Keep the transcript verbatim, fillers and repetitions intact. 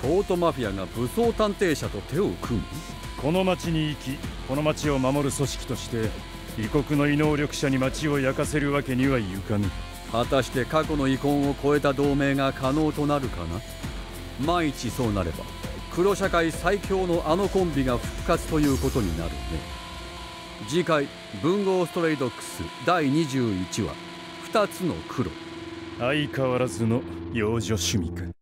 ポートマフィアが武装探偵社と手を組む。 この町に行き、この町を守る組織として異国の異能力者に町を焼かせるわけにはいかぬ。 果たして過去の遺恨を超えた同盟が可能となるかな。万一そうなれば黒社会最強のあのコンビが復活ということになるね。次回文豪ストレイドックスだいにじゅういちわふたつの黒。 相変わらずの幼女趣味か。